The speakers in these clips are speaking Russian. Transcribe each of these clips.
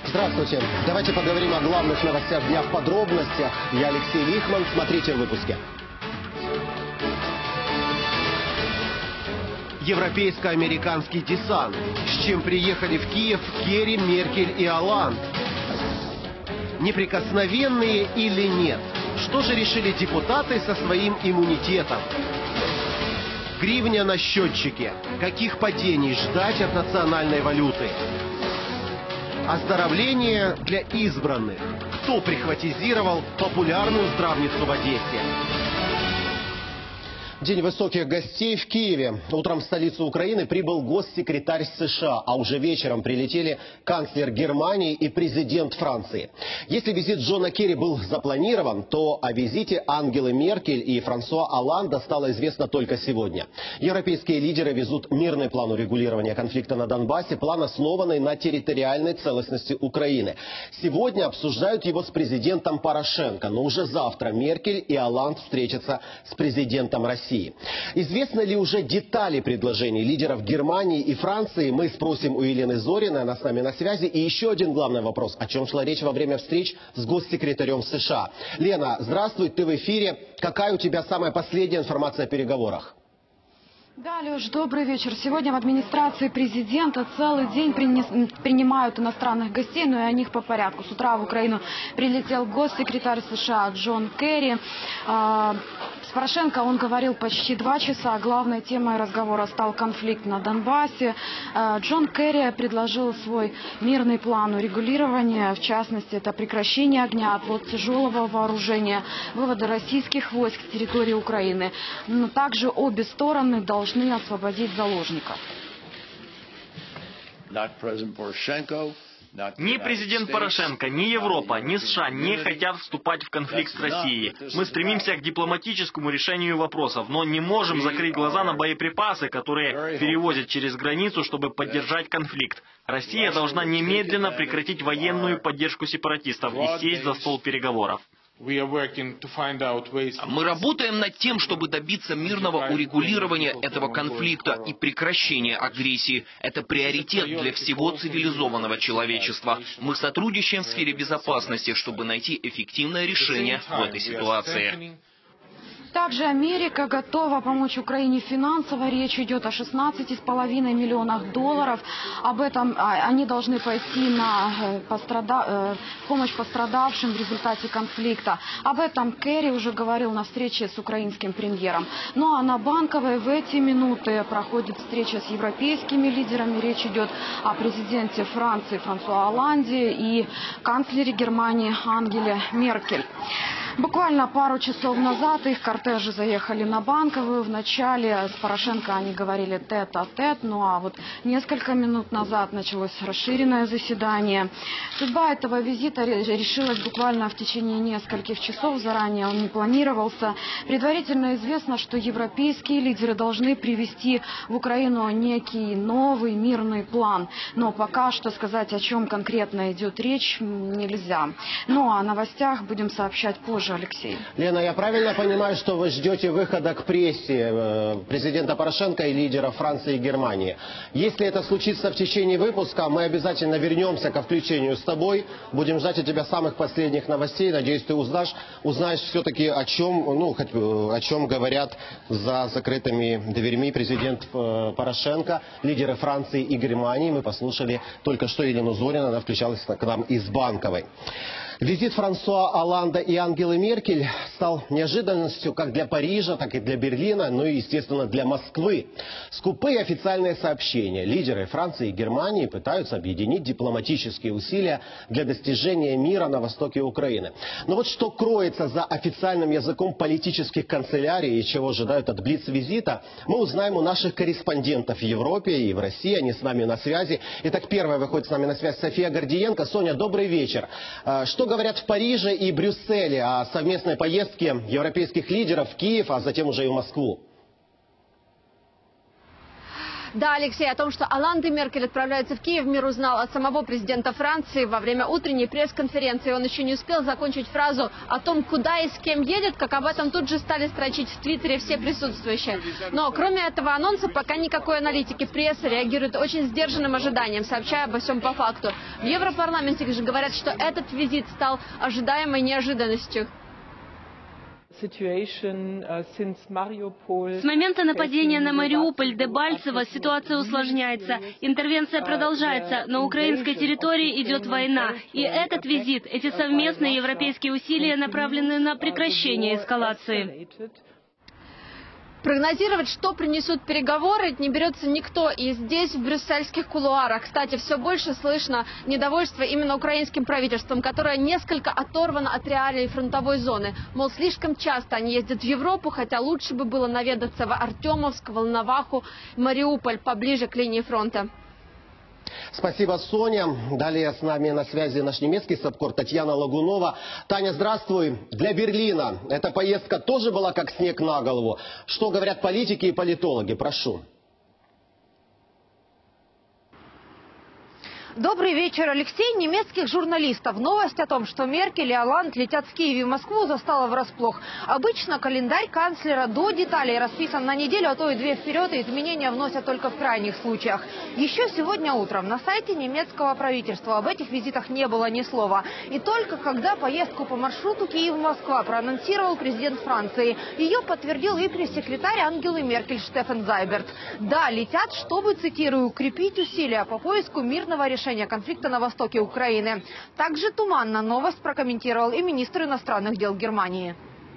Здравствуйте. Давайте поговорим о главных новостях дня в подробностях. Я Алексей Лихман. Смотрите в выпуске. Европейско-американский десант. С чем приехали в Киев Керри, Меркель и Олланд? Неприкосновенные или нет? Что же решили депутаты со своим иммунитетом? Гривня на счетчике. Каких падений ждать от национальной валюты? Оздоровление для избранных. Кто прихватизировал популярную здравницу в Одессе? День высоких гостей в Киеве. Утром в столицу Украины прибыл госсекретарь США, а уже вечером прилетели канцлер Германии и президент Франции. Если визит Джона Керри был запланирован, то о визите Ангелы Меркель и Франсуа Олланда стало известно только сегодня. Европейские лидеры везут мирный план урегулирования конфликта на Донбассе, план, основанный на территориальной целостности Украины. Сегодня обсуждают его с президентом Порошенко, но уже завтра Меркель и Олланд встретятся с президентом России. Известны ли уже детали предложений лидеров Германии и Франции? Мы спросим у Елены Зориной, она с нами на связи. И еще один главный вопрос. О чем шла речь во время встреч с госсекретарем США? Лена, здравствуй, ты в эфире. Какая у тебя самая последняя информация о переговорах? Да, Леш, добрый вечер. Сегодня в администрации президента целый день принимают иностранных гостей, но и о них по порядку. С утра в Украину прилетел госсекретарь США Джон Керри. С Порошенко он говорил почти 2 часа. Главной темой разговора стал конфликт на Донбассе. Джон Керри предложил свой мирный план урегулирования. В частности, это прекращение огня, отвод тяжелого вооружения, вывода российских войск с территории Украины. Но также обе стороны должны освободить заложников. Ни президент Порошенко, ни Европа, ни США не хотят вступать в конфликт с Россией. Мы стремимся к дипломатическому решению вопросов, но не можем закрыть глаза на боеприпасы, которые перевозят через границу, чтобы поддержать конфликт. Россия должна немедленно прекратить военную поддержку сепаратистов и сесть за стол переговоров. Мы работаем над тем, чтобы добиться мирного урегулирования этого конфликта и прекращения агрессии. Это приоритет для всего цивилизованного человечества. Мы сотрудничаем в сфере безопасности, чтобы найти эффективное решение в этой ситуации. Также Америка готова помочь Украине финансово. Речь идет о $16,5 миллионов. Об этом они должны пойти на помощь пострадавшим в результате конфликта. Об этом Керри уже говорил на встрече с украинским премьером. Ну а на Банковой в эти минуты проходит встреча с европейскими лидерами. Речь идет о президенте Франции Франсуа Олланде и канцлере Германии Ангеле Меркель. Буквально пару часов назад их кортежи заехали на Банковую. Вначале с Порошенко они говорили тет-а-тет, ну а вот несколько минут назад началось расширенное заседание. Судьба этого визита решилась буквально в течение нескольких часов, заранее он не планировался. Предварительно известно, что европейские лидеры должны привести в Украину некий новый мирный план. Но пока что сказать, о чем конкретно идет речь, нельзя. Ну а о новостях будем сообщать позже. Алексей. Лена, я правильно понимаю, что вы ждете выхода к прессе президента Порошенко и лидеров Франции и Германии? Если это случится в течение выпуска, мы обязательно вернемся ко включению с тобой. Будем ждать от тебя самых последних новостей. Надеюсь, ты узнаешь все-таки, о чем говорят за закрытыми дверьми президент Порошенко, лидеры Франции и Германии. Мы послушали только что Елену Зорину, она включалась к нам из Банковой. Визит Франсуа Олланда и Ангелы Меркель стал неожиданностью как для Парижа, так и для Берлина, но и, естественно, для Москвы. Скупые официальные сообщения. Лидеры Франции и Германии пытаются объединить дипломатические усилия для достижения мира на востоке Украины. Но вот что кроется за официальным языком политических канцелярий и чего ожидают от блиц-визита, мы узнаем у наших корреспондентов в Европе и в России. Они с нами на связи. Итак, первая выходит с нами на связь София Гордиенко. Соня, добрый вечер. Что говорят в Париже и Брюсселе о совместной поездке европейских лидеров в Киев, а затем уже и в Москву? Да, Алексей, о том, что Оланд и Меркель отправляются в Киев, мир узнал от самого президента Франции во время утренней пресс-конференции. Он еще не успел закончить фразу о том, куда и с кем едет, как об этом тут же стали строчить в Твиттере все присутствующие. Но кроме этого анонса, пока никакой аналитики прессы реагирует очень сдержанным ожиданием, сообщая обо всем по факту. В Европарламенте же говорят, что этот визит стал ожидаемой неожиданностью. С момента нападения на Мариуполь, Дебальцево ситуация усложняется. Интервенция продолжается. На украинской территории идет война. И этот визит, эти совместные европейские усилия направлены на прекращение эскалации. Прогнозировать, что принесут переговоры, не берется никто. И здесь, в брюссельских кулуарах, кстати, все больше слышно недовольство именно украинским правительством, которое несколько оторвано от реалий фронтовой зоны. Мол, слишком часто они ездят в Европу, хотя лучше бы было наведаться в Артемовск, Волноваху, Мариуполь, поближе к линии фронта. Спасибо, Соня. Далее с нами на связи наш немецкий САПКОР Татьяна Лагунова. Таня, здравствуй. Для Берлина эта поездка тоже была как снег на голову. Что говорят политики и политологи? Прошу. Добрый вечер, Алексей. Немецких журналистов новость о том, что Меркель и Оланд летят в Киев и Москву, застала врасплох. Обычно календарь канцлера до деталей расписан на неделю, а то и две вперед, и изменения вносят только в крайних случаях. Еще сегодня утром на сайте немецкого правительства об этих визитах не было ни слова. И только когда поездку по маршруту Киев-Москва проанонсировал президент Франции, ее подтвердил и пресс-секретарь Ангелы Меркель Штефан Зайберт. Да, летят, чтобы, цитирую, укрепить усилия по поиску мирного решения конфликта на востоке Украины. Также туманно новость прокомментировал и министр иностранных дел Германии.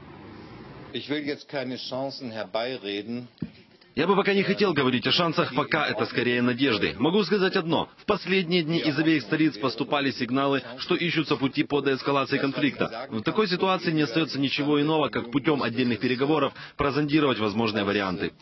Я бы пока не хотел говорить о шансах, пока это скорее надежды. Могу сказать одно. В последние дни из обеих столиц поступали сигналы, что ищутся пути по деэскалации конфликта. В такой ситуации не остается ничего иного, как путем отдельных переговоров прозондировать возможные варианты.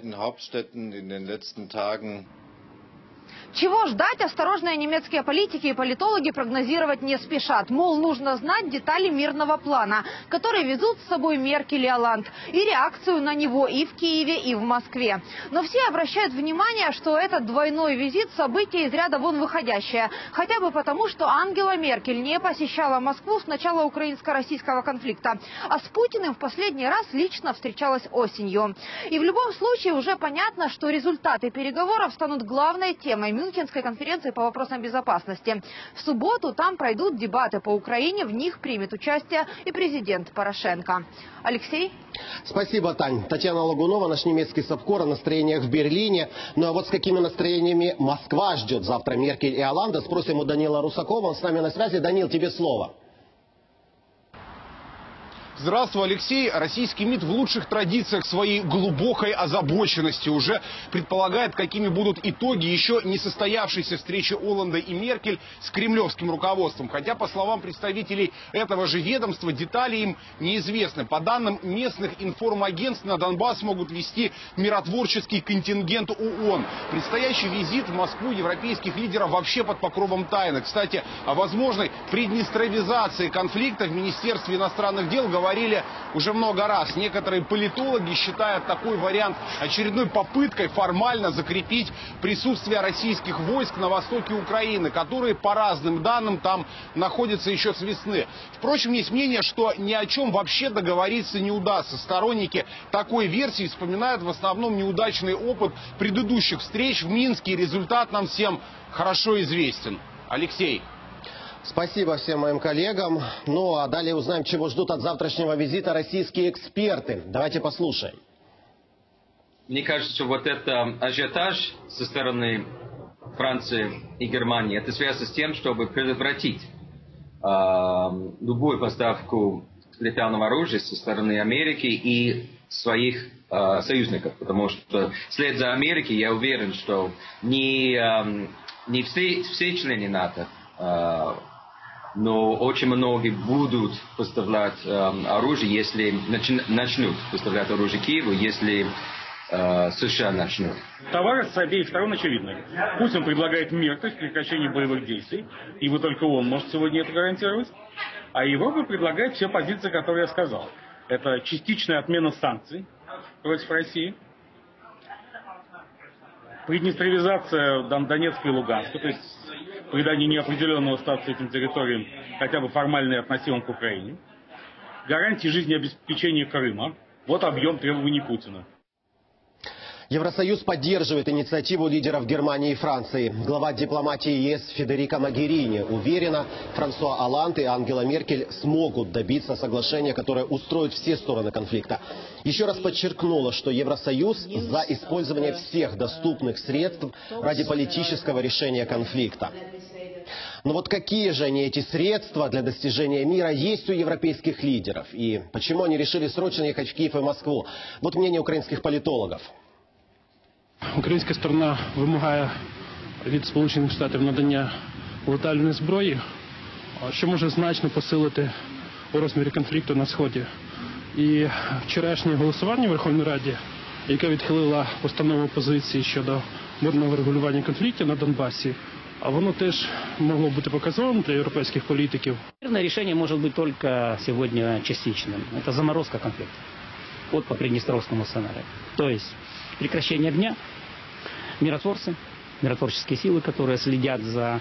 Чего ждать, осторожные немецкие политики и политологи прогнозировать не спешат. Мол, нужно знать детали мирного плана, который везут с собой Меркель и Оланд, и реакцию на него и в Киеве, и в Москве. Но все обращают внимание, что этот двойной визит – событие из ряда вон выходящее. Хотя бы потому, что Ангела Меркель не посещала Москву с начала украинско-российского конфликта, а с Путиным в последний раз лично встречалась осенью. И в любом случае уже понятно, что результаты переговоров станут главной темой Мюнхенской конференции по вопросам безопасности. В субботу там пройдут дебаты по Украине, в них примет участие и президент Порошенко. Алексей? Спасибо, Тань. Татьяна Лагунова, наш немецкий САПКОР, о настроениях в Берлине. Ну а вот с какими настроениями Москва ждет завтра Меркель и Оланда, спросим у Данила Русакова. Он с нами на связи. Данил, тебе слово. Здравствуй, Алексей. Российский МИД в лучших традициях своей глубокой озабоченности уже предполагает, какими будут итоги еще не состоявшейся встречи Оланда и Меркель с кремлевским руководством. Хотя, по словам представителей этого же ведомства, детали им неизвестны. По данным местных информагентств, на Донбасс могут вести миротворческий контингент ООН. Предстоящий визит в Москву европейских лидеров вообще под покровом тайны. Кстати, о возможной приднестровизации конфликта в Министерстве иностранных дел говорили уже много раз. Некоторые политологи считают такой вариант очередной попыткой формально закрепить присутствие российских войск на востоке Украины, которые, по разным данным, там находятся еще с весны. Впрочем, есть мнение, что ни о чем вообще договориться не удастся. Сторонники такой версии вспоминают в основном неудачный опыт предыдущих встреч в Минске. И результат нам всем хорошо известен. Алексей. Спасибо всем моим коллегам. Ну а далее узнаем, чего ждут от завтрашнего визита российские эксперты. Давайте послушаем. Мне кажется, что вот этот ажиотаж со стороны Франции и Германии, это связано с тем, чтобы предотвратить любую поставку летального оружия со стороны Америки и своих союзников. Потому что вслед за Америкой я уверен, что не все члены НАТО, но очень многие будут поставлять оружие, если начнут поставлять оружие Киеву, если США начнут. Товары с обеих сторон очевидны. Путин предлагает мир, то есть прекращение боевых действий, и вы только он может сегодня это гарантировать. А Европа предлагает все позиции, которые я сказал. Это частичная отмена санкций против России. Приднестровизация Донецка и Луганска, то есть придание неопределенного статуса этим территориям, хотя бы формально относимым к Украине. Гарантии жизнеобеспечения Крыма. Вот объем требований Путина. Евросоюз поддерживает инициативу лидеров Германии и Франции. Глава дипломатии ЕС Федерика Могерини уверена, Франсуа Олланд и Ангела Меркель смогут добиться соглашения, которое устроит все стороны конфликта. Еще раз подчеркнула, что Евросоюз за использование всех доступных средств ради политического решения конфликта. Но вот какие же они, эти средства для достижения мира, есть у европейских лидеров? И почему они решили срочно ехать в Киев и Москву? Вот мнение украинских політологів. Українська сторона вимагає від Сполучених Штатів надання летальної зброї, що може значно посилити у розмірі конфлікту на Сході. І вчорашнє голосування в Верховній Раді, яке відхилило постанову позиції щодо мирного регулювання конфліктів на Донбасі, а воно теж могло бути показовим для європейських політиків. Мирное решение может быть только сегодня частичным. Это заморозка конфликта. Вот по приднестровскому сценарию. То есть прекращение огня, миротворцы, миротворческие силы, которые следят за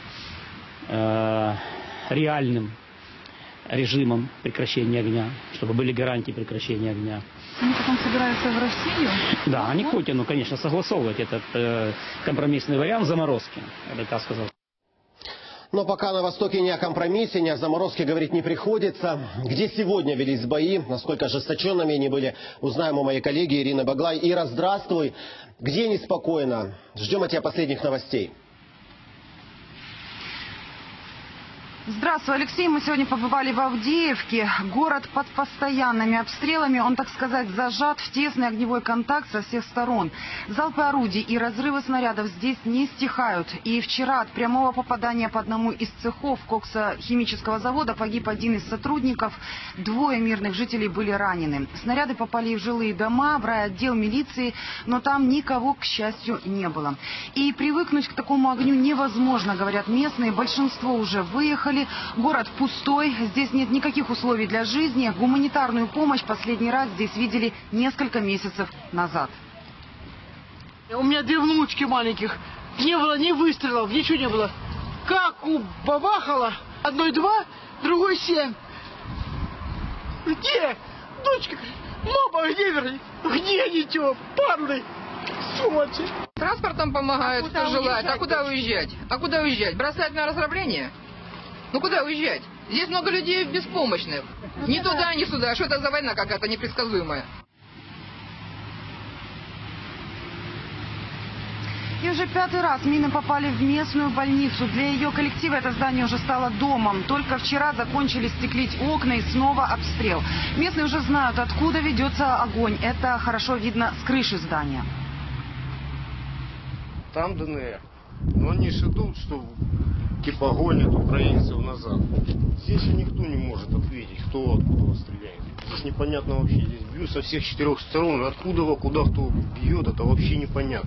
реальным режимом прекращения огня, чтобы были гарантии прекращения огня. Они потом собираются в Россию? Да, они хотят, конечно, согласовывать этот компромиссный вариант заморозки, я бы так сказал. Но пока на Востоке ни о компромиссе, ни о заморозке говорить не приходится. Где сегодня велись бои, насколько ожесточенными они были, узнаем у моей коллеги Ирины Баглай. Ира, здравствуй. Где неспокойно? Ждем от тебя последних новостей. Здравствуй, Алексей. Мы сегодня побывали в Авдеевке. Город под постоянными обстрелами. Он, так сказать, зажат в тесный огневой контакт со всех сторон. Залпы орудий и разрывы снарядов здесь не стихают. И вчера от прямого попадания по одному из цехов коксохимического завода погиб один из сотрудников. 2 мирных жителей были ранены. Снаряды попали и в жилые дома, в райотдел милиции, но там никого, к счастью, не было. И привыкнуть к такому огню невозможно, говорят местные. Большинство уже выехали. Город пустой, здесь нет никаких условий для жизни. Гуманитарную помощь последний раз здесь видели несколько месяцев назад. У меня 2 внучки маленьких. Не было ни выстрелов, ничего не было. Как бабахало, одной 2, другой 7. Где? Дочка, мама, где ничего? Падлы, сволочи. Транспортом помогают, кто желает. А куда уезжать? А куда уезжать? Бросать на разграбление? Ну куда уезжать? Здесь много людей беспомощных. Ни туда, ни сюда. Что это за война какая-то непредсказуемая? И уже 5-й раз мины попали в местную больницу. Для ее коллектива это здание уже стало домом. Только вчера закончили стеклить окна и снова обстрел. Местные уже знают, откуда ведется огонь. Это хорошо видно с крыши здания. Там ДНР. Но они ждут, что типа гонят украинцев назад. Здесь никто не может ответить, кто откуда стреляет. Здесь непонятно вообще. Здесь бьют со всех 4 сторон. Откуда, куда кто бьет, это вообще непонятно.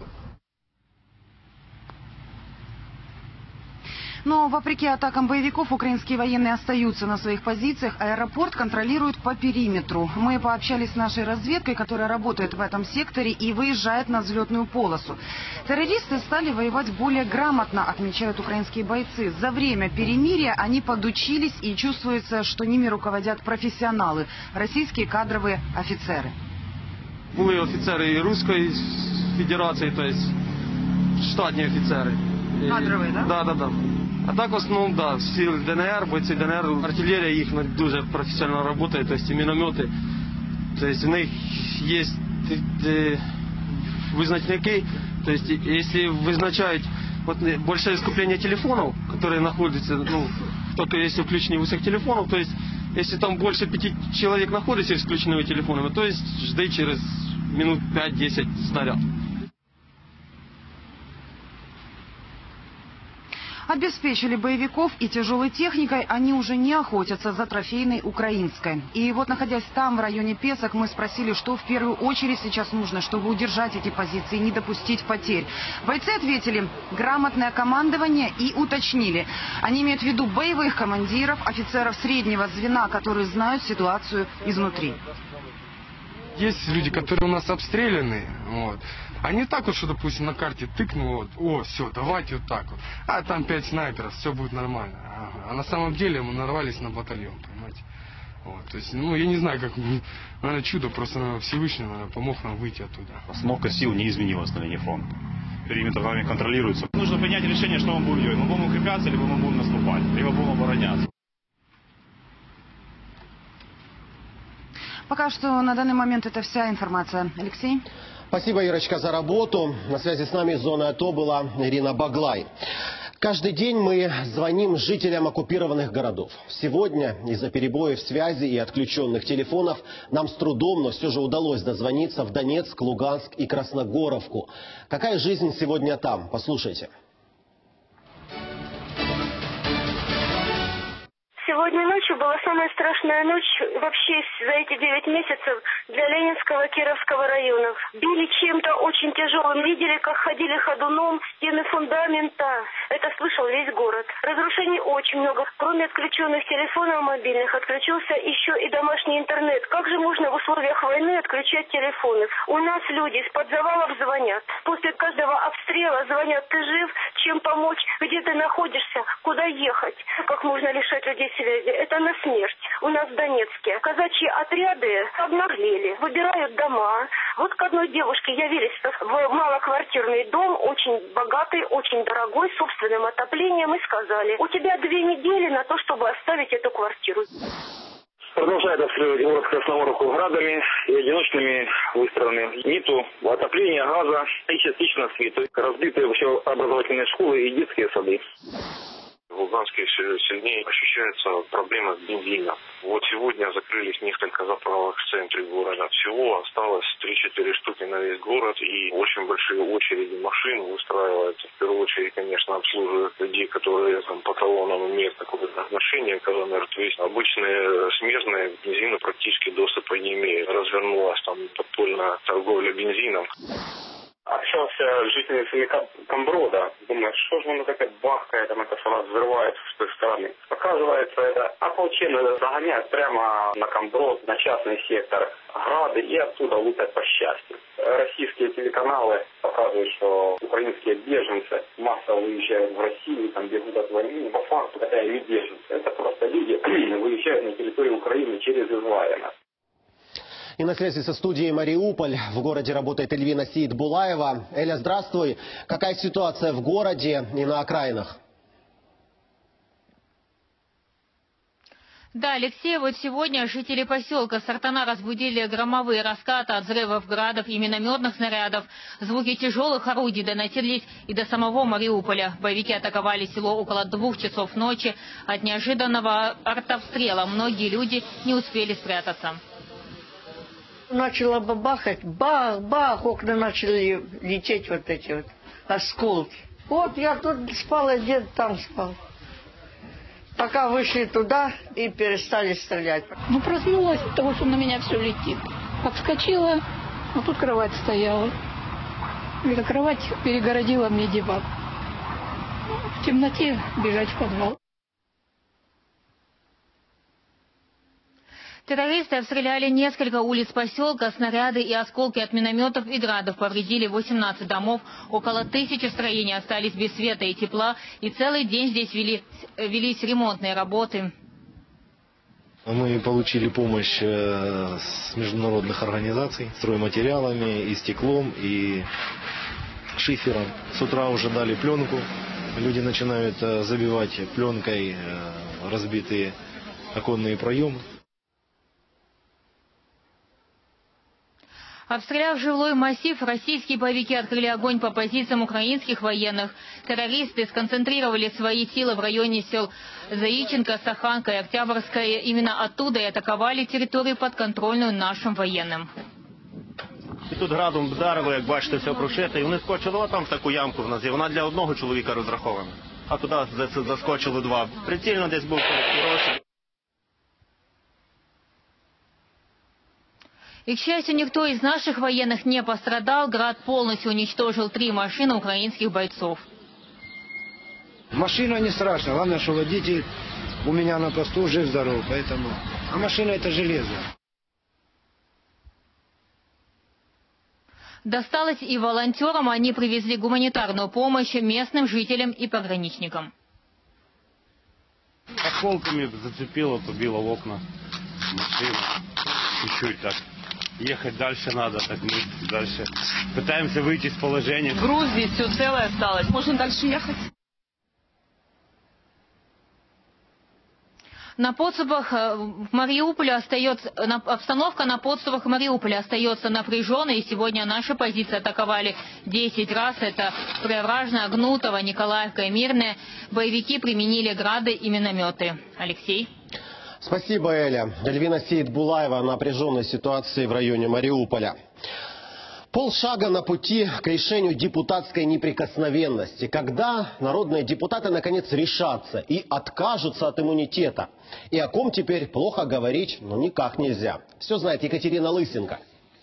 Но вопреки атакам боевиков, украинские военные остаются на своих позициях. Аэропорт контролируют по периметру. Мы пообщались с нашей разведкой, которая работает в этом секторе и выезжает на взлетную полосу. Террористы стали воевать более грамотно, отмечают украинские бойцы. За время перемирия они подучились, и чувствуется, что ними руководят профессионалы, российские кадровые офицеры. Были офицеры и Русской Федерации, то есть штатные офицеры. Кадровые, да? Да. А так в основном, да, сил ДНР, бойці ДНР, артилерія їх дуже професіонально працює, то есть і міномети. То есть у них є визначники, то есть если визначають вот, большое скопление телефонов, которые находятся, ну, только если включены у всех телефонов, то есть если там больше 5 человек находится с включенными телефонами, то есть жди через минут 5-10 снаряд. Обеспечили боевиков и тяжелой техникой, они уже не охотятся за трофейной украинской. И вот, находясь там, в районе Песок, мы спросили, что в первую очередь сейчас нужно, чтобы удержать эти позиции, не допустить потерь. Бойцы ответили: грамотное командование, и уточнили. Они имеют в виду боевых командиров, офицеров среднего звена, которые знают ситуацию изнутри. Есть люди, которые у нас обстреляны, вот. Они так вот, что, допустим, на карте тыкнул, вот, о, все, давайте вот так вот. А там 5 снайперов, все будет нормально. Ага. А на самом деле мы нарвались на батальон, понимаете. Вот, то есть, ну, я не знаю, как, наверное, чудо, просто наверное, Всевышний, наверное, помог нам выйти оттуда. Обстановка сил не изменилась на линии фронта. Периметр вами контролируется. Нужно принять решение, что мы будем делать. Мы будем укрепляться, либо мы будем наступать, либо будем обороняться. Пока что на данный момент это вся информация. Алексей? Спасибо, Ирочка, за работу. На связи с нами из зоны АТО была Ирина Баглай. Каждый день мы звоним жителям оккупированных городов. Сегодня из-за перебоев связи и отключенных телефонов нам с трудом, но все же удалось дозвониться в Донецк, Луганск и Красногоровку. Какая жизнь сегодня там? Послушайте. Сегодня ночью была самая страшная ночь вообще за эти 9 месяцев для Ленинского и Кировского районов. Били чем-то очень тяжелым, видели, как ходили ходуном стены фундамента. Это слышал весь город. Разрушений очень много. Кроме отключенных телефонов мобильных, отключился еще и домашний интернет. Как же можно в условиях войны отключать телефоны? У нас люди из-под завалов звонят. После каждого обстрела звонят: ты жив, чем помочь, где ты находишься, куда ехать. Как можно лишать людей связи? Это на смерть. У нас в Донецке казачьи отряды обнаглели, выбирают дома. Вот к одной девушке явились в малоквартирный дом, очень богатый, очень дорогой, с собственным отоплением, и сказали: у тебя 2 недели на то, чтобы оставить эту квартиру. Продолжает обстреливать город Красногоровку градами и одиночными выстрелами. Нету отопления, газа и частично света. Разбитые все образовательные школы и детские сады. В Луганске все сильнее ощущается проблема бензина. Вот сегодня закрылись несколько заправок в центре города. Всего осталось 3-4 штуки на весь город, и очень большие очереди машин выстраиваются. В первую очередь, конечно, обслуживают людей, которые там, по талонам имеют какое-то отношение к ЛНР. То есть обычные смежные к бензину практически доступа не имеют. Развернулась там подпольная торговля бензином. Общался с жительницами Камброда. Думаю, что же оно такое бахкает, там это сразу взрывается с той стороны. Оказывается, это ополченцы загоняют прямо на Камброд, на частный сектор грады, и оттуда лупят по счастью. Российские телеканалы показывают, что украинские беженцы массово уезжают в Россию, там бегут от войны. По факту это не беженцы, это просто люди выезжают на территорию Украины через Изварино. И на связи со студией Мариуполь. В городе работает Эльвина Сиит-Булаева. Эля, здравствуй. Какая ситуация в городе и на окраинах? Да, Алексей, вот сегодня жители поселка Сартана разбудили громовые раскаты от взрывов градов и минометных снарядов. Звуки тяжелых орудий доносились и до самого Мариуполя. Боевики атаковали село около 2 часов ночи. От неожиданного артобстрела многие люди не успели спрятаться. Начало бабахать, бах-бах, окна начали лететь вот эти вот осколки. Вот я тут спал, а дед там спал. Пока вышли туда и перестали стрелять. Ну, проснулась от того, что на меня все летит. Подскочила, а тут кровать стояла. Эта кровать перегородила мне диван. В темноте бежать в подвал. Террористы обстреляли несколько улиц поселка, снаряды и осколки от минометов и градов повредили 18 домов, около 1000 строений остались без света и тепла, и целый день здесь велись ремонтные работы. Мы получили помощь с международных организаций, стройматериалами, и стеклом, и шифером. С утра уже дали пленку, люди начинают забивать пленкой разбитые оконные проемы. Обстреляв жилой массив, российские боевики открыли огонь по позициям украинских военных. Террористы сконцентрировали свои силы в районе сел Заиченко, Саханка и Октябрьская. Именно оттуда и атаковали территорию, подконтрольную нашим военным. І тут градом вдарили, як бачите, все прошите. І вони скочили отам в таку ямку в нас. І вона для одного чоловіка розрахована. А туди заскочили 2. Прицільно десь був хороший. И, к счастью, никто из наших военных не пострадал. Град полностью уничтожил 3 машины украинских бойцов. Машина не страшна. Главное, что водитель у меня на посту жив-здоров. Поэтому... А машина — это железо. Досталось и волонтерам. Они привезли гуманитарную помощь местным жителям и пограничникам. Осколками зацепило, побило в окна машины. Чуть-чуть так. Ехать дальше надо, так мы дальше пытаемся выйти из положения. В Грузии все целое осталось. Можно дальше ехать? На подступах в Мариуполе обстановка на подступах в Мариуполе остается напряженной. И сегодня наши позиции атаковали 10 раз. Это Преображенная, Гнутово, Николаевка и Мирная. Боевики применили грады и минометы. Алексей. Спасибо, Эля. Эльвина Сейтбулаева о напряженной ситуации в районе Мариуполя. Полшага на пути к решению депутатской неприкосновенности. Когда народные депутаты наконец решатся и откажутся от иммунитета. И о ком теперь плохо говорить, но никак нельзя. Все знает Екатерина Лысенко.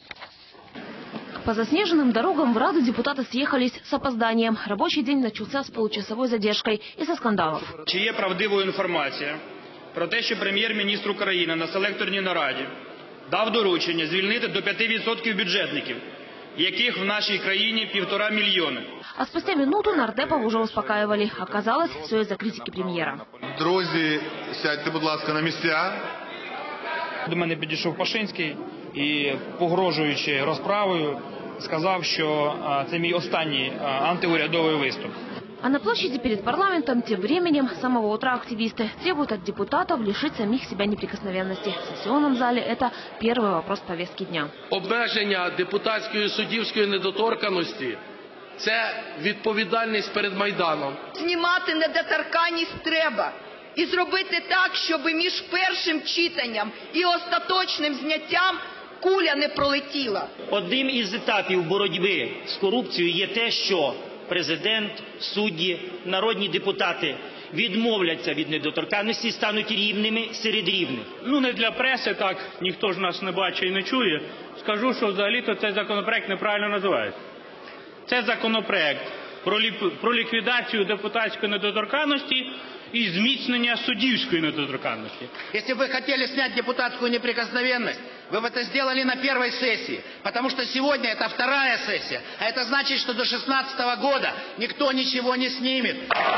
По заснеженным дорогам в Раду депутаты съехались с опозданием. Рабочий день начался с получасовой задержкой и со скандалов. Чи є правдивою інформація про те, що прем'єр-міністр України на селекторній нараді дав доручення звільнити до 5% бюджетників, яких в нашей краине 1,5 миллиона. А спустя минуту нардепов уже успокаивали. Оказалось, все из-за критики премьера. Друзі, сядьте, будь ласка, на місця. До мене підійшов Пашинський і, погрожуючи розправою, сказав, що це мій останній антиурядовий виступ. А на площади перед парламентом тем временем с самого утра активисты требуют от депутатов лишить самих себя неприкосновенности. В сессионном зале это первый вопрос повестки дня. Обмеження депутатської суддівської недоторканності – це відповідальність перед Майданом. Знімати недоторканність треба. І зробити так, щоб між першим читанням і остаточним зняттям куля не пролетіла. Одним із етапів боротьби з корупцією є те, що президент, судді, народні депутати відмовляться від недоторканності і стануть рівними серед рівних. Ну, не для преси, так, ніхто ж нас не бачить і не чує. Скажу, що взагалі-то цей законопроект неправильно називається. Це законопроект про ліквідацію депутатської недоторканності и зміцнення суддівської недоторканности. Если бы вы хотели снять депутатскую неприкосновенность, вы бы это сделали на первой сессии. Потому что сегодня это вторая сессия. А это значит, что до 2016 года никто ничего не снимет.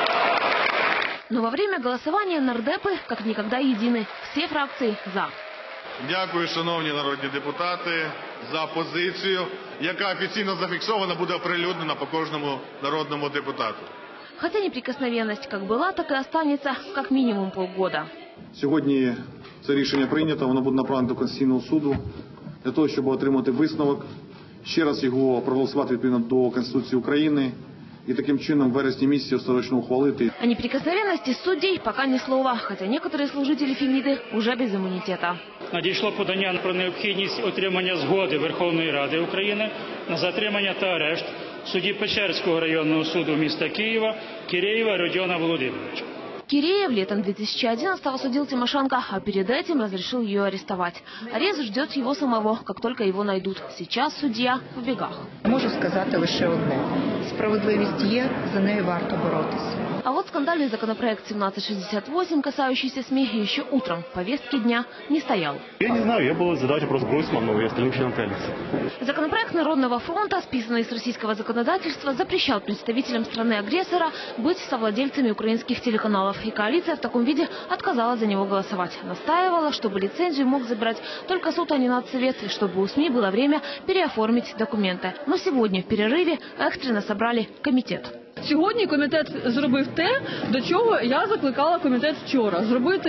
Но во время голосования нардепы как никогда едины. Все фракции «за». Дякую, шановні народні депутати, за позицію, яка офіційно зафіксована, буде оприлюднена по кожному народному депутату. Хотя неприкосновенность как была, так и останется как минимум полгода. Сьогодні це рішення прийнято, воно буде направлено до Конституційного суду для того, щоб отримати висновок, ще раз його проголосувати відповідно до Конституції України и таким чином в вересні місяці остаточно ухвалити. О неприкосновенности судей пока ни слова, хотя некоторые служители Фемиды уже без иммунитета. Надійшло подання про необхідність отримання згоди Верховної Ради України на затримання та арешт судді Печерського районного суду міста Києва Киреева Родиона Володимировича. Киреев летом 2011-го судил Тимошенко, а перед этим разрешил ее арестовать. Арест ждет его самого, как только его найдут. Сейчас судья в бегах. Можу сказати лише одне. Справедливість є, за нею варто боротися. А вот скандальный законопроект 1768, касающийся СМИ, еще утром в повестке дня не стоял. Я не знаю, я был задать вопрос Гройсману и остальным членам коалиции. Законопроект Народного фронта, списанный из российского законодательства, запрещал представителям страны-агрессора быть совладельцами украинских телеканалов. И коалиция в таком виде отказалась за него голосовать. Настаивала, чтобы лицензию мог забрать только суд, а не Надсовет, и чтобы у СМИ было время переоформить документы. Но сегодня в перерыве экстренно собрали комитет. Сьогодні комітет зробив те, до чого я закликала комітет вчора. Зробити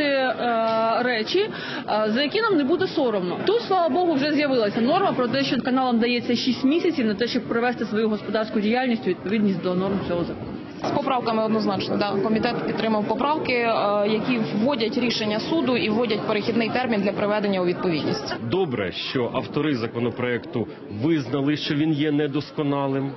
речі, за які нам не буде соромно. Тут, слава Богу, вже з'явилася норма про те, що каналам дається 6 місяців на те, щоб привести свою господарську діяльність у відповідність до норм цього закону. З поправками однозначно, да. Комітет підтримав поправки, які вводять рішення суду і вводять перехідний термін для приведення у відповідність. Добре, що автори законопроекту визнали, що він є недосконалим.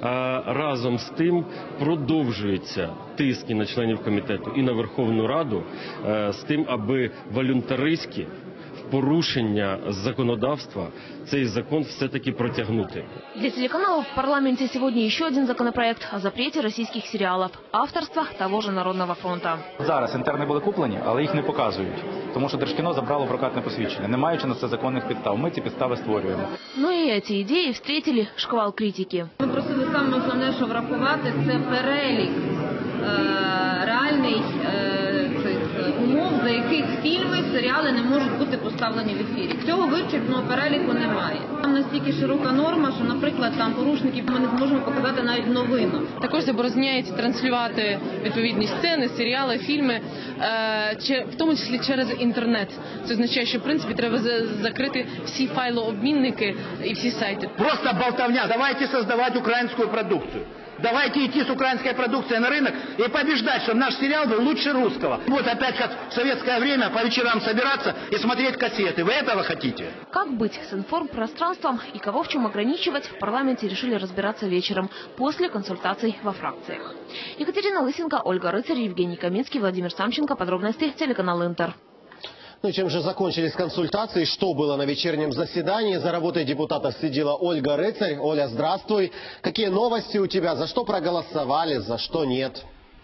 Разом з тим продовжується тиск і на членів комітету, і на Верховну Раду з тим, аби волюнтаристськи порушення законодавства цей закон все-таки протягнути. Для телеканалов в парламенте сегодня еще один законопроект о запрете российских сериалов авторства того же Народного фронта. Зараз інтерни були куплені, але їх не показують, тому що Держкіно забрало прокатне посвідчення, не маючи на це законних підстав. Ми ці підстави створюємо. Но и эти идеи встретили шквал критики. Ми просили саме основне, що врахувати, це перелік реальний умов, за яких фільми, серіали не можуть бути поставлені в ефірі. Цього вичерпного переліку немає. Там настільки широка норма, що, наприклад, там порушників ми не зможемо показати навіть новину. Також забороняється транслювати відповідні сцени, серіали, фільми, в тому числі через інтернет. Це означає, що в принципі треба закрити всі файлообмінники і всі сайти. Просто болтовня. Давайте создавать украинскую продукцию. Давайте идти с украинской продукцией на рынок и побеждать, чтобы наш сериал был лучше русского. Вот опять как в советское время по вечерам собираться и смотреть кассеты. Вы этого хотите? Как быть с информпространством и кого в чем ограничивать, в парламенте решили разбираться вечером, после консультаций во фракциях. Екатерина Лысенко, Ольга Рыцарь, Евгений Каменский, Владимир Самченко. Подробности телеканал Интер. Ну, чем же закончились консультации, что было на вечернем заседании? За работой депутата следила Ольга Рыцарь. Оля, здравствуй. Какие новости у тебя? За что проголосовали, за что нет?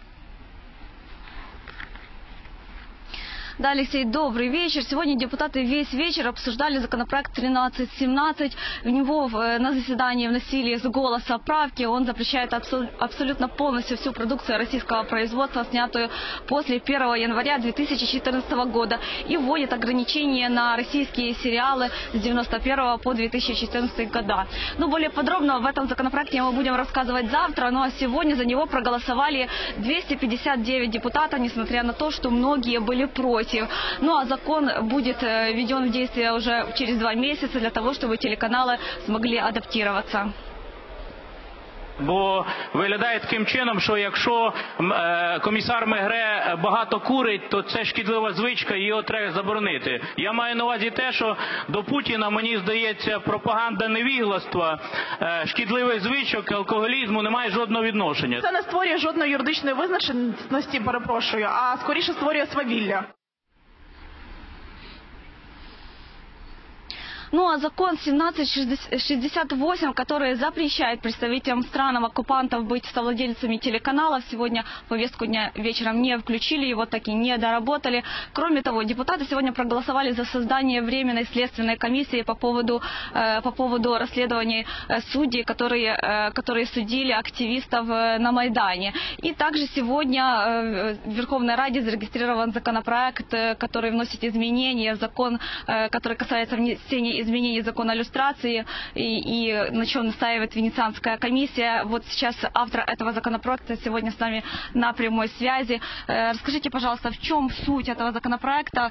Да, Алексей, добрый вечер. Сегодня депутаты весь вечер обсуждали законопроект 1317. В него на заседании вносили с голоса правки. Он запрещает абсолютно полностью всю продукцию российского производства, снятую после 1 января 2014 года. И вводит ограничения на российские сериалы с 91 по 2014 года. Но более подробно в этом законопроекте мы будем рассказывать завтра. Ну а сегодня за него проголосовали 259 депутатов, несмотря на то, что многие были против. Ну а закон будет введен в действие уже через 2 месяца для того, чтобы телеканалы смогли адаптироваться. Бо виглядає таким чином, що якщо комісар Мегре багато курить, то це шкідлива звичка і його треба заборонити. Я маю на увазі те, що до Путіна, мені здається, пропаганда невігластва, шкідливих звичок, алкоголізму не має жодного відношення. Це не створює жодної юридичної визначеності, перепрошую, а скоріше створює свавілля. Ну а закон 1768, который запрещает представителям стран-оккупантов быть совладельцами телеканалов, сегодня в повестку дня вечером не включили, его так и не доработали. Кроме того, депутаты сегодня проголосовали за создание временной следственной комиссии по поводу расследований судей, которые судили активистов на Майдане. И также сегодня в Верховной Раде зарегистрирован законопроект, который вносит изменения в закон, который касается внесения изменений закона о люстрации и на чем настаивает Венецианская комиссия. Вот сейчас автор этого законопроекта сегодня с нами на прямой связи. Расскажите, пожалуйста, в чем суть этого законопроекта,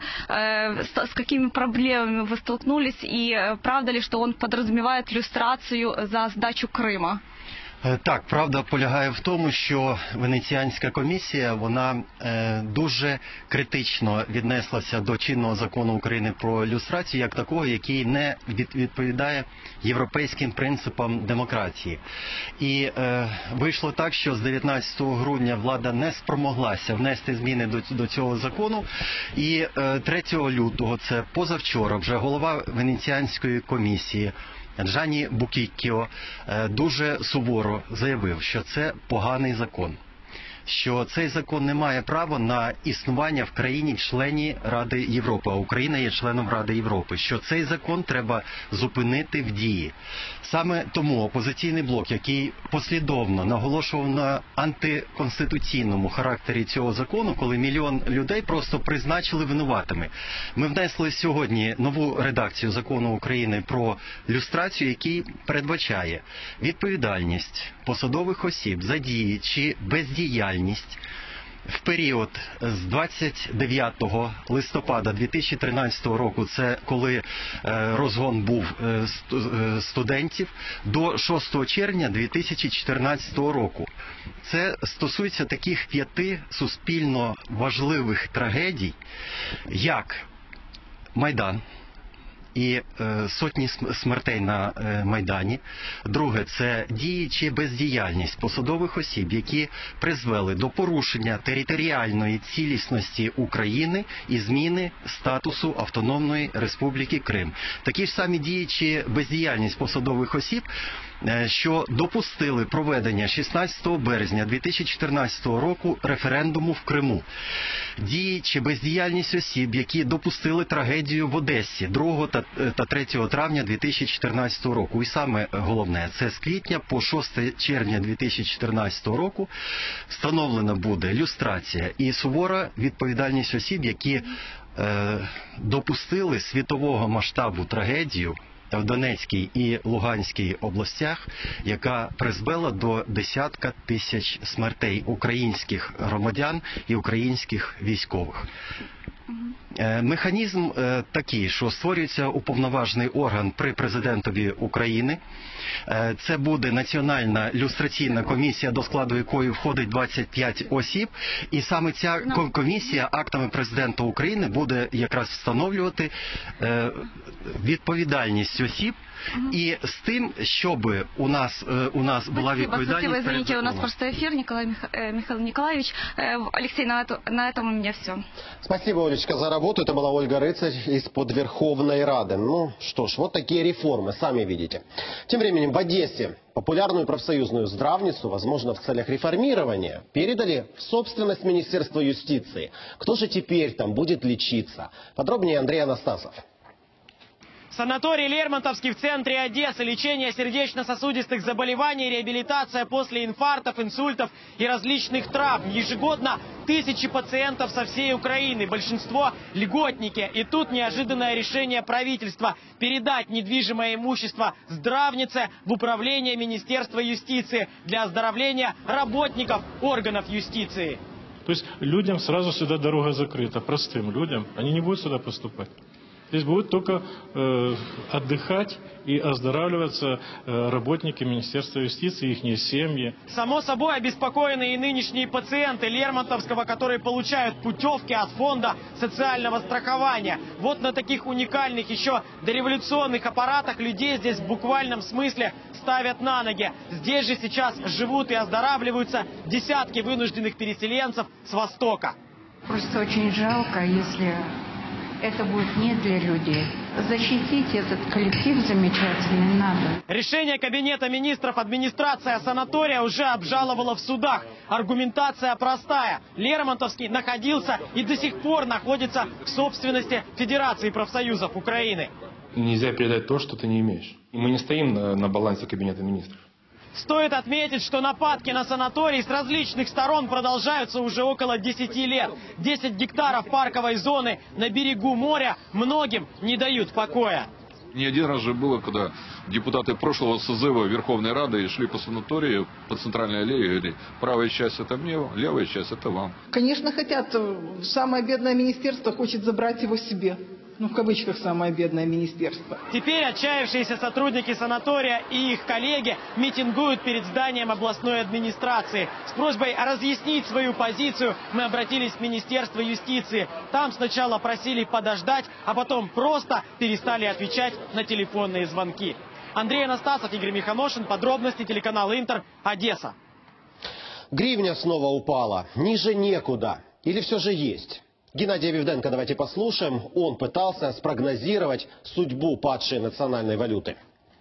с какими проблемами вы столкнулись и правда ли, что он подразумевает люстрацию за сдачу Крыма? Так, правда полягає в тому, що Венеціанська комісія, вона дуже критично віднеслася до чинного закону України про люстрацію, як такого, який не відповідає європейським принципам демократії. І вийшло так, що з 19 грудня влада не спромоглася внести зміни до цього закону, і 3 лютого, це позавчора, вже голова Венеціанської комісії Джанні Букіккіо дуже суворо заявив, що це поганий закон, що цей закон не має права на існування в країні-члені Ради Європи, а Україна є членом Ради Європи, що цей закон треба зупинити в дії. Саме тому опозиційний блок, який послідовно наголошував на антиконституційному характері цього закону, коли мільйон людей просто призначили винуватими. Ми внесли сьогодні нову редакцію закону України про люстрацію, який передбачає відповідальність посадових осіб за дії чи бездіяльність в період з 29 листопада 2013 року, це коли розгон був студентів, до 6 червня 2014 року. Це стосується таких 5 суспільно важливих трагедій, як Майдан, і сотні смертей на Майдані. Друге – це дії чи бездіяльність посадових осіб, які призвели до порушення територіальної цілісності України і зміни статусу Автономної Республіки Крим. Такі ж самі дії чи бездіяльність посадових осіб, що допустили проведення 16 березня 2014 року референдуму в Криму. Дії чи бездіяльність осіб, які допустили трагедію в Одесі 2 та 3 травня 2014 року. І саме головне, це з квітня по 6 червня 2014 року встановлена буде люстрація і сувора відповідальність осіб, які допустили світового масштабу трагедію в Донецькій і Луганській областях, яка призвела до десятка тисяч смертей українських громадян і українських військових. Механізм такий, що створюється уповноважений орган при президентові України. Це буде Національна люстраційна комісія, до складу якої входить 25 осіб. І саме ця комісія актами президента України буде якраз встановлювати відповідальність осіб. И с тем, чтобы у нас была відповідальність. Спасибо, извините, у нас просто эфир, Михаил Николаевич. Алексей, на этом у меня все. Спасибо, Олечка, за работу. Это была Ольга Рыцарь из-под Верховной Рады. Ну что ж, вот такие реформы, сами видите. Тем временем в Одессе популярную профсоюзную здравницу, возможно, в целях реформирования, передали в собственность Министерства юстиции. Кто же теперь там будет лечиться? Подробнее Андрей Анастасов. Санаторий Лермонтовский в центре Одессы. Лечение сердечно-сосудистых заболеваний, реабилитация после инфарктов, инсультов и различных травм. Ежегодно тысячи пациентов со всей Украины. Большинство льготники. И тут неожиданное решение правительства передать недвижимое имущество здравнице в управление Министерства юстиции для оздоровления работников органов юстиции. То есть людям сразу сюда дорога закрыта, простым людям. Они не будут сюда поступать. Здесь будут только отдыхать и оздоравливаться работники Министерства юстиции, их семьи. Само собой обеспокоены и нынешние пациенты Лермонтовского, которые получают путевки от фонда социального страхования. Вот на таких уникальных еще дореволюционных аппаратах людей здесь в буквальном смысле ставят на ноги. Здесь же сейчас живут и оздоравливаются десятки вынужденных переселенцев с Востока. Просто очень жалко, если это будет не для людей. Защитить этот коллектив замечательный надо. Решение Кабинета министров администрация санатория уже обжаловала в судах. Аргументация простая. Лермонтовский находился и до сих пор находится в собственности Федерации профсоюзов Украины. Нельзя передать то, что ты не имеешь. И мы не стоим на балансе Кабинета министров. Стоит отметить, что нападки на санаторий с различных сторон продолжаются уже около 10 лет. 10 гектаров парковой зоны на берегу моря многим не дают покоя. Не один раз же было, когда депутаты прошлого созыва Верховной Рады шли по санаторию, по центральной аллее, и говорили, правая часть это мне, левая часть это вам. Конечно, хотят. Самое бедное министерство хочет забрать его себе. Ну, в кавычках, самое бедное министерство. Теперь отчаявшиеся сотрудники санатория и их коллеги митингуют перед зданием областной администрации. С просьбой разъяснить свою позицию мы обратились в Министерство юстиции. Там сначала просили подождать, а потом просто перестали отвечать на телефонные звонки. Андрей Анастасов, Игорь Миханошин. Подробности, телеканал Интер, Одесса. Гривня снова упала. Ниже некуда. Или все же есть? Геннадия Вивденко давайте послушаем. Он пытался спрогнозировать судьбу падшей национальной валюты.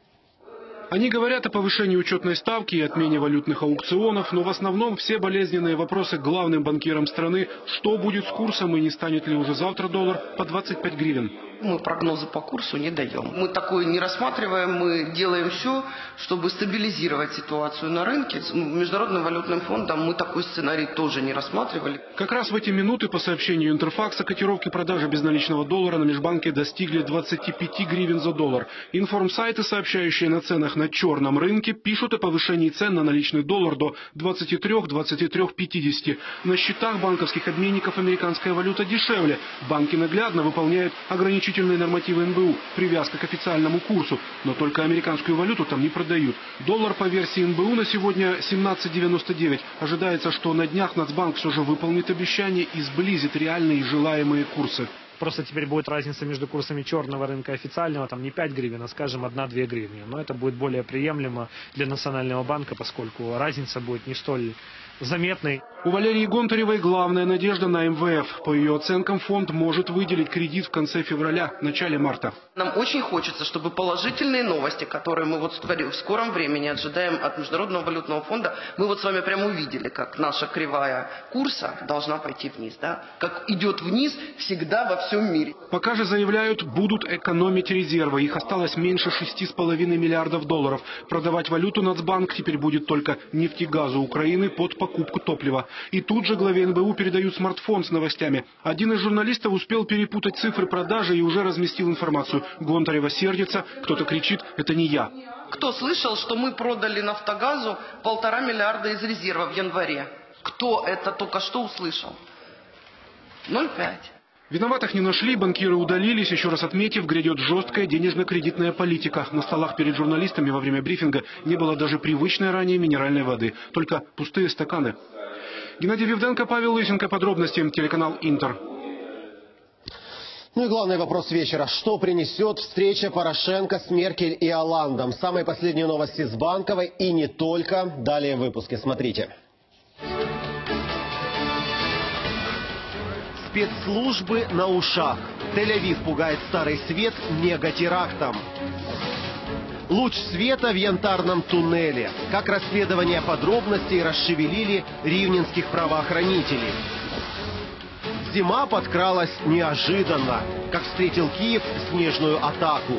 Они говорят о повышении учетной ставки и отмене валютных аукционов, но в основном все болезненные вопросы к главным банкирам страны, что будет с курсом и не станет ли уже завтра доллар по 25 гривен. Мы прогнозы по курсу не даем. Мы такое не рассматриваем, мы делаем все, чтобы стабилизировать ситуацию на рынке. Международным валютным фондом мы такой сценарий тоже не рассматривали. Как раз в эти минуты, по сообщению Интерфакса, котировки продажи безналичного доллара на межбанке достигли 25 гривен за доллар. Информсайты, сообщающие на ценах на черном рынке, пишут о повышении цен на наличный доллар до 23-23,50. На счетах банковских обменников американская валюта дешевле. Банки наглядно выполняют ограничительные нормативы НБУ, привязка к официальному курсу, но только американскую валюту там не продают. Доллар по версии НБУ на сегодня 17,99. Ожидается, что на днях Нацбанк все же выполнит обещание и сблизит реальные и желаемые курсы. просто теперь будет разница между курсами черного рынка и официального, там не 5 гривен, а, скажем, 1-2 гривны. Но это будет более приемлемо для Национального банка, поскольку разница будет не столь заметной. У Валерии Гонтаревой главная надежда на МВФ. По ее оценкам, фонд может выделить кредит в конце февраля, начале марта. Нам очень хочется, чтобы положительные новости, которые мы вот в скором времени ожидаем от Международного валютного фонда, мы вот с вами прямо увидели, как наша кривая курса должна пойти вниз, да? Как идет вниз всегда во всем мире. Пока же заявляют, будут экономить резервы. Их осталось меньше 6,5 миллиардов долларов. Продавать валюту Нацбанк теперь будет только нефтегазу Украины под покупку топлива. И тут же главе НБУ передают смартфон с новостями. Один из журналистов успел перепутать цифры продажи и уже разместил информацию. Гонтарева сердится, кто-то кричит: «Это не я». Кто слышал, что мы продали Нафтогазу 1,5 миллиарда из резерва в январе? Кто это только что услышал? 0,5. Виноватых не нашли, банкиры удалились, еще раз отметив, грядет жесткая денежно-кредитная политика. На столах перед журналистами во время брифинга не было даже привычной ранее минеральной воды, только пустые стаканы. Геннадий Вивденко, Павел Лысенко. Подробности. Телеканал Интер. Ну и главный вопрос вечера. Что принесет встреча Порошенко с Меркель и Олландом? Самые последние новости с Банковой и не только. Далее в выпуске. Смотрите. Спецслужбы на ушах. Тель-Авив пугает Старый Свет мегатерактом. Луч света в янтарном туннеле. Как расследование подробностей расшевелили ривненских правоохранителей. Зима подкралась неожиданно. Как встретил Киев снежную атаку.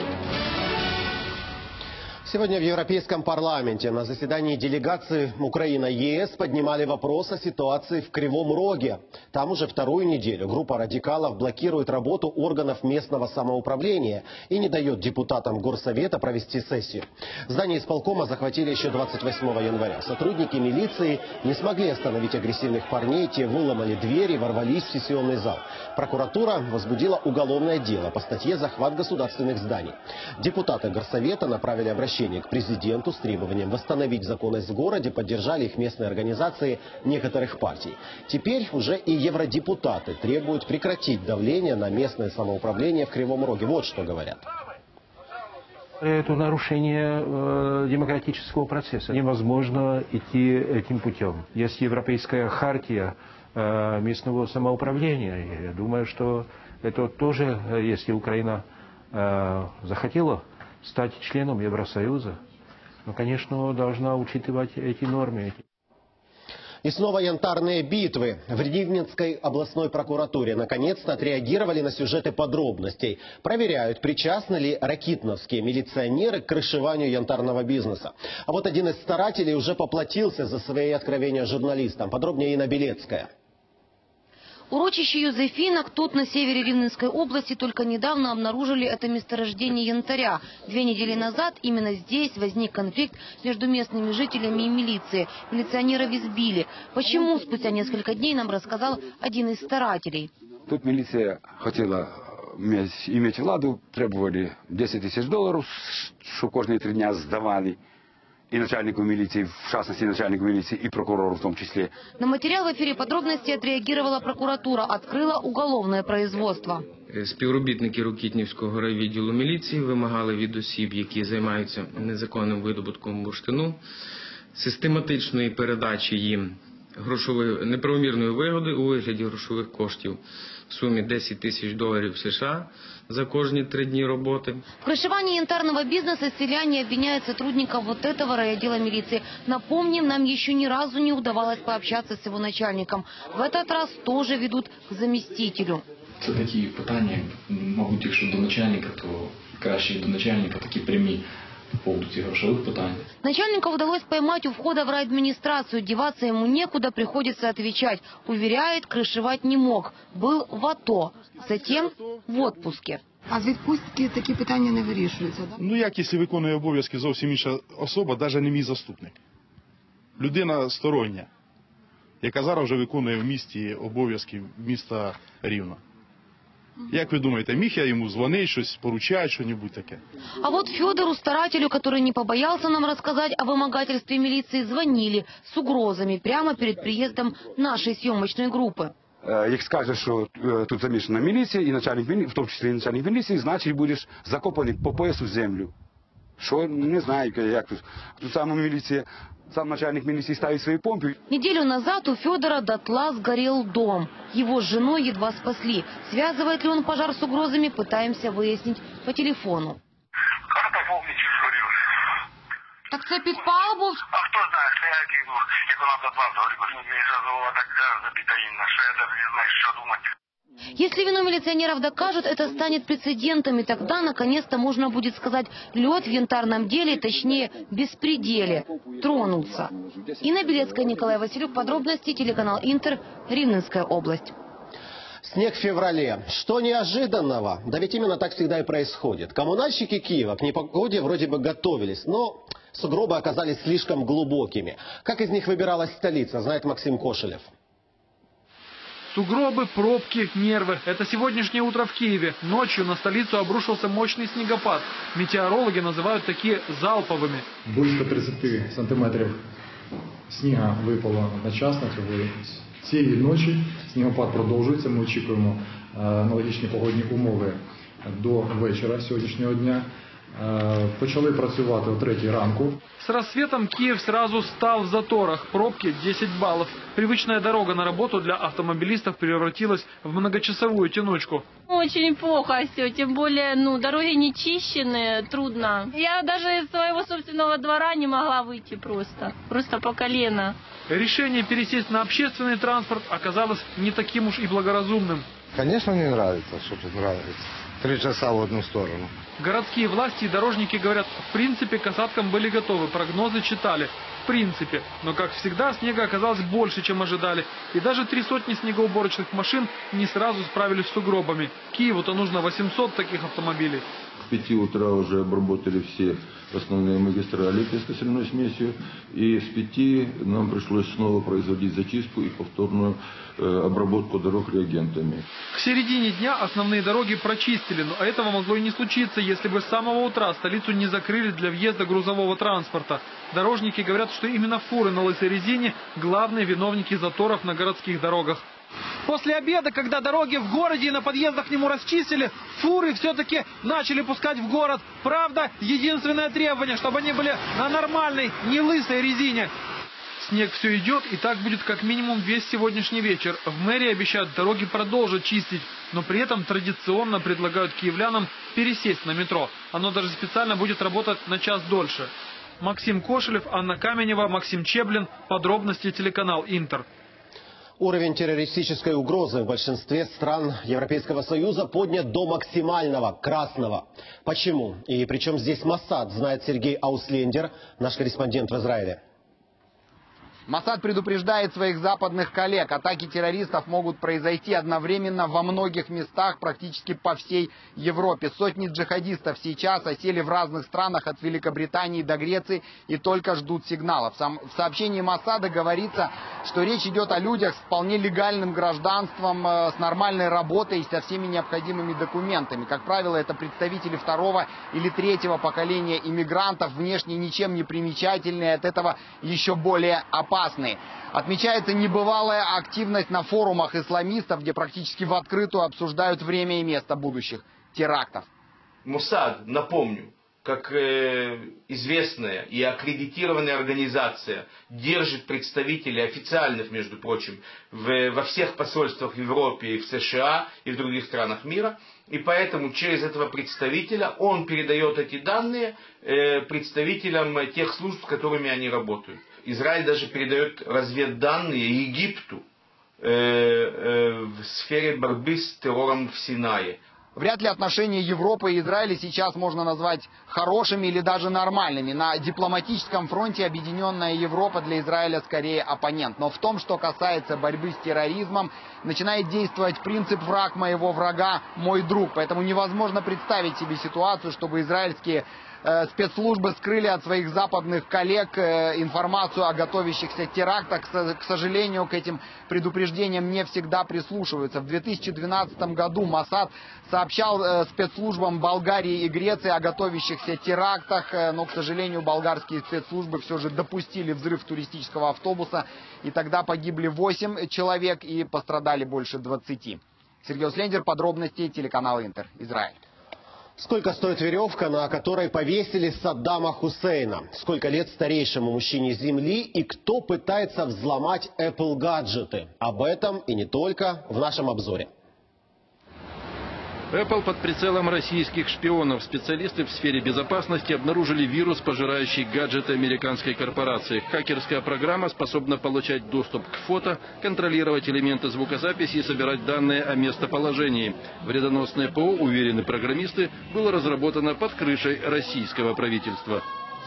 Сегодня в Европейском парламенте на заседании делегации Украина-ЕС поднимали вопрос о ситуации в Кривом Роге. Там уже вторую неделю группа радикалов блокирует работу органов местного самоуправления и не дает депутатам Горсовета провести сессию. Здание исполкома захватили еще 28 января. Сотрудники милиции не смогли остановить агрессивных парней, те выломали двери, ворвались в сессионный зал. Прокуратура возбудила уголовное дело по статье «Захват государственных зданий». Депутаты Горсовета направили обращение к президенту с требованием восстановить законность в городе, поддержали их местные организации некоторых партий. Теперь уже и евродепутаты требуют прекратить давление на местное самоуправление в Кривом Роге. Вот что говорят. Это нарушение демократического процесса. Невозможно идти этим путем. Есть Европейская хартия местного самоуправления. Я думаю, что это тоже, если Украина захотела стать членом Евросоюза, но, конечно, должна учитывать эти нормы. И снова янтарные битвы. В Ривненской областной прокуратуре наконец-то отреагировали на сюжеты подробностей. Проверяют, причастны ли ракитновские милиционеры к крышеванию янтарного бизнеса. А вот один из старателей уже поплатился за свои откровения журналистам. Подробнее Инна Белецкая. Урочище Юзефинок тут, на севере Ривненской области, только недавно обнаружили это месторождение янтаря. 2 недели назад именно здесь возник конфликт между местными жителями и милицией. Милиционеров избили. Почему, спустя несколько дней, нам рассказал один из старателей. Тут милиция хотела иметь владу, требовали 10 тысяч долларов, что каждые 3 дня сдавали. И начальнику милиции, в частности начальнику милиции, и прокурору в том числе. На материал в эфире подробности отреагировала прокуратура, открыла уголовное производство. Співробітники Рокітнівського райвідділу міліції вимагали від осіб, які займаються незаконним видобутком бурштину, систематичної передачі їм неправомірної вигоди у вигляді грошових коштів в сумі 10 тысяч долларов США за каждые 3 дня работы. В крышевании янтарного бизнеса селяне обвиняют сотрудников вот этого райотдела милиции. Напомним, нам еще ни разу не удавалось пообщаться с его начальником. В этот раз тоже ведут к заместителю. Це такі питання, мабуть, якщо до начальника, то краще до начальника такі прямі по поводу цих грошових питань. Начальника удалось поймать у входа в райадминистрацию. Деваться ему некуда, приходится отвечать. Уверяет, крышевать не мог. Был в АТО. Затем в отпуске. А з відпустки такі питання не вирішуються, так? Ну як, якщо виконує обов'язки зовсім інша особа, навіть не мій заступник. Людина стороння, яка зараз вже виконує в місті обов'язки міста Рівно. Як ви думаєте, міг я йому дзвонити, щось поручати, що-небудь таке? А вот Федору, старателю, который не побоялся нам рассказать о вымогательстве милиции, звонили с угрозами прямо перед приездом нашей съемочной группы. як скажеш, що тут замішана міліція, і начальник міліції, в тому числі і начальник міліції, значить будеш закопаний по поясу в землю. Що, не знаю, як тут. Тут сам милиция, сам начальник милиции ставит свои помпы. Неделю назад у Федора дотла сгорел дом. Его с женой едва спасли. Связывает ли он пожар с угрозами, пытаемся выяснить по телефону. Так це підпал був? А хто знає, що я кинув, як вона до вас говорить, мені голова так забита інна, що я навіть не знаю, що думати. Если вину милиционеров докажут, это станет прецедентом, и тогда наконец-то можно будет сказать лед в янтарном деле, точнее беспределе, тронуться. Инна Белецкая, Николай Василюк, подробности, телеканал Интер, Ривненская область. Снег в феврале. Что неожиданного? Да ведь именно так всегда и происходит. Коммунальщики Киева к непогоде вроде бы готовились, но сугробы оказались слишком глубокими. Как из них выбиралась столица, знает Максим Кошелев. Сугробы, пробки, нервы. Это сегодняшнее утро в Киеве. Ночью на столицу обрушился мощный снегопад. Метеорологи называют такие залповыми. Больше 30 сантиметрів снігу випало одночасно цієї ночі. Снігопад продовжується. Ми очікуємо аналогічні погодні умови до вечора сьогоднішнього дня. Почали працювати о 3 ранку. С рассветом Киев сразу стал в заторах. Пробки 10 баллов. Привычная дорога на работу для автомобилистов превратилась в многочасовую тянучку. Очень плохо все, тем более, дороги не чищены, трудно. Я даже из своего собственного двора не могла выйти просто по колено. Решение пересесть на общественный транспорт оказалось не таким уж и благоразумным. Конечно, не нравится, что тут нравится. 3 часа в одну сторону. Городские власти и дорожники говорят, в принципе, к осадкам были готовы, прогнозы читали. В принципе. Но, как всегда, снега оказалось больше, чем ожидали. И даже 300 снегоуборочных машин не сразу справились с сугробами. Киеву-то нужно 800 таких автомобилей. С 5 утра уже обработали все основные магистрали пескостальной смесью. И с 5 нам пришлось снова производить зачистку и повторную обработку дорог реагентами. К середине дня основные дороги прочистили, но этого могло и не случиться, если бы с самого утра столицу не закрыли для въезда грузового транспорта. Дорожники говорят, что именно фуры на лысой резине – главные виновники заторов на городских дорогах. После обеда, когда дороги в городе и на подъездах к нему расчистили, фуры все-таки начали пускать в город. Правда, единственное требование, чтобы они были на нормальной, не лысой резине. Снег все идет, и так будет как минимум весь сегодняшний вечер. В мэрии обещают дороги продолжить чистить, но при этом традиционно предлагают киевлянам пересесть на метро. Оно даже специально будет работать на час дольше. Максим Кошелев, Анна Каменева, Максим Чеблин. Подробности, телеканал Интер. Уровень террористической угрозы в большинстве стран Европейского Союза поднят до максимального, красного. Почему? И причем здесь Моссад, знает Сергей Ауслендер, наш корреспондент в Израиле. Моссад предупреждает своих западных коллег. Атаки террористов могут произойти одновременно во многих местах, практически по всей Европе. Сотни джихадистов сейчас осели в разных странах от Великобритании до Греции и только ждут сигналов. В сообщении Моссада говорится, что речь идет о людях с вполне легальным гражданством, с нормальной работой и со всеми необходимыми документами. Как правило, это представители 2-го или 3-го поколения иммигрантов, внешне ничем не примечательные, от этого еще более опасные. Отмечается небывалая активность на форумах исламистов, где практически в открытую обсуждают время и место будущих терактов. Моссад, напомню, как известная и аккредитированная организация, держит представителей официальных, между прочим, во всех посольствах в Европе и в США и в других странах мира. И поэтому через этого представителя он передает эти данные представителям тех служб, с которыми они работают. Израиль даже передает разведданные Египту в сфере борьбы с террором в Синае. Вряд ли отношения Европы и Израиля сейчас можно назвать хорошими или даже нормальными. На дипломатическом фронте объединенная Европа для Израиля скорее оппонент. Но в том, что касается борьбы с терроризмом, начинает действовать принцип «враг моего врага – мой друг». Поэтому невозможно представить себе ситуацию, чтобы израильские спецслужбы скрыли от своих западных коллег информацию о готовящихся терактах. К сожалению, к этим предупреждениям не всегда прислушиваются. В 2012 году Моссад сообщал спецслужбам Болгарии и Греции о готовящихся терактах, но, к сожалению, болгарские спецслужбы все же допустили взрыв туристического автобуса, и тогда погибли 8 человек и пострадали больше 20. Сергей Слендер, подробности, телеканал Интер, Израиль. Сколько стоит веревка, на которой повесили Саддама Хусейна? Сколько лет старейшему мужчине Земли? И кто пытается взломать Apple гаджеты? Об этом и не только в нашем обзоре. Apple под прицелом российских шпионов. Специалисты в сфере безопасности обнаружили вирус, пожирающий гаджеты американской корпорации. Хакерская программа способна получать доступ к фото, контролировать элементы звукозаписи и собирать данные о местоположении. Вредоносное ПО, уверены программисты, было разработано под крышей российского правительства.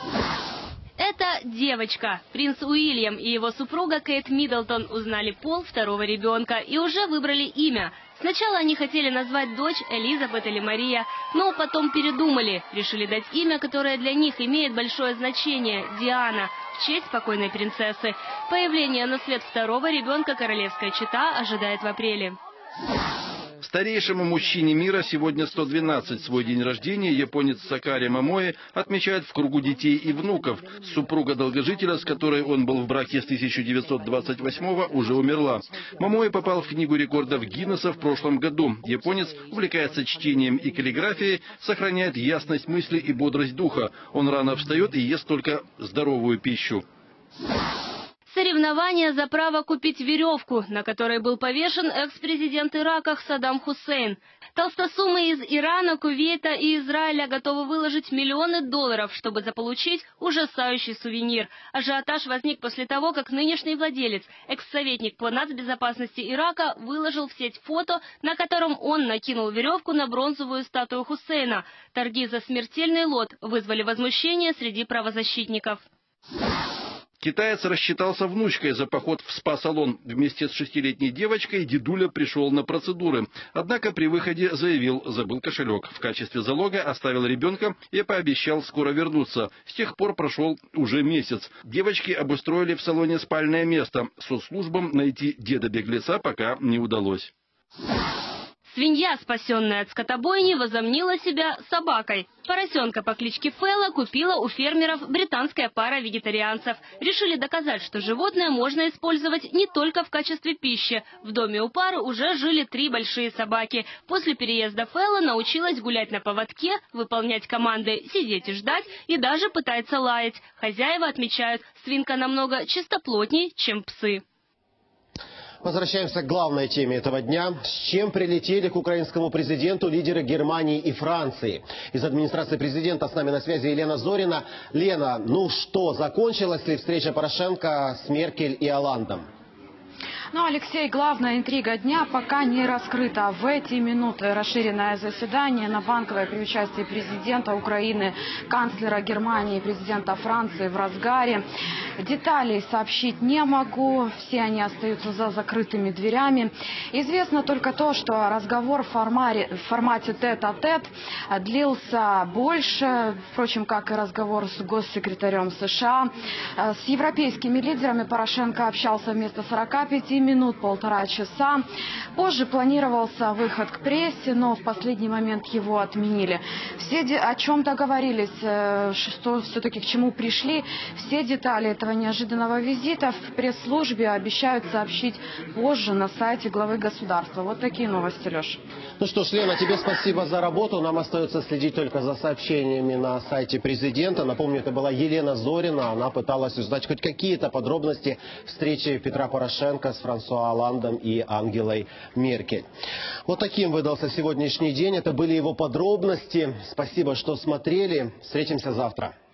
Это девочка. Принц Уильям и его супруга Кейт Миддлтон узнали пол второго ребенка и уже выбрали имя. Сначала они хотели назвать дочь Элизабет или Мария, но потом передумали. Решили дать имя, которое для них имеет большое значение – Диана, в честь покойной принцессы. Появление на свет второго ребенка королевская чета ожидает в апреле. Старейшему мужчине мира сегодня 112. Свой день рождения японец Сакари Момоэ отмечает в кругу детей и внуков. Супруга долгожителя, с которой он был в браке с 1928-го, уже умерла. Момоэ попал в книгу рекордов Гиннесса в прошлом году. Японец увлекается чтением и каллиграфией, сохраняет ясность мысли и бодрость духа. Он рано встает и ест только здоровую пищу. Соревнования за право купить веревку, на которой был повешен экс-президент Ирака Саддам Хусейн. Толстосумы из Ирана, Кувейта и Израиля готовы выложить миллионы долларов, чтобы заполучить ужасающий сувенир. Ажиотаж возник после того, как нынешний владелец, экс-советник по нацбезопасности Ирака, выложил в сеть фото, на котором он накинул веревку на бронзовую статую Хусейна. Торги за смертельный лот вызвали возмущение среди правозащитников. Китаец рассчитался внучкой за поход в спа-салон. Вместе с 6-летней девочкой дедуля пришел на процедуры. Однако при выходе заявил, забыл кошелек. В качестве залога оставил ребенка и пообещал скоро вернуться. С тех пор прошел уже месяц. Девочки обустроили в салоне спальное место. Соцслужбам найти деда-беглеца пока не удалось. Свинья, спасенная от скотобойни, возомнила себя собакой. Поросенка по кличке Фелла купила у фермеров британская пара вегетарианцев. Решили доказать, что животное можно использовать не только в качестве пищи. В доме у пары уже жили 3 большие собаки. После переезда Фелла научилась гулять на поводке, выполнять команды, сидеть и ждать, и даже пытается лаять. Хозяева отмечают, свинка намного чистоплотней, чем псы. Возвращаемся к главной теме этого дня. С чем прилетели к украинскому президенту лидеры Германии и Франции? Из администрации президента с нами на связи Елена Зорина. Лена, ну что, закончилась ли встреча Порошенко с Меркель и Олландом? Ну, Алексей, главная интрига дня пока не раскрыта. В эти минуты расширенное заседание на Банковой при участии президента Украины, канцлера Германии и президента Франции в разгаре. Деталей сообщить не могу, все они остаются за закрытыми дверями. Известно только то, что разговор в формате тет-а-тет длился больше, впрочем, как и разговор с госсекретарем США. С европейскими лидерами Порошенко общался вместо 45 минут, 1,5 часа. Позже планировался выход к прессе, но в последний момент его отменили. Все о чем договорились, что все-таки к чему пришли, все детали этого неожиданного визита в пресс-службе обещают сообщить позже на сайте главы государства. Вот такие новости, Леш. Ну что ж, Лена, тебе спасибо за работу. Нам остается следить только за сообщениями на сайте президента. Напомню, это была Елена Зорина. Она пыталась узнать хоть какие-то подробности встречи Петра Порошенко с Франсуа Олландом и Ангелой Меркель. Вот таким выдался сегодняшний день. Это были его подробности. Спасибо, что смотрели. Встретимся завтра.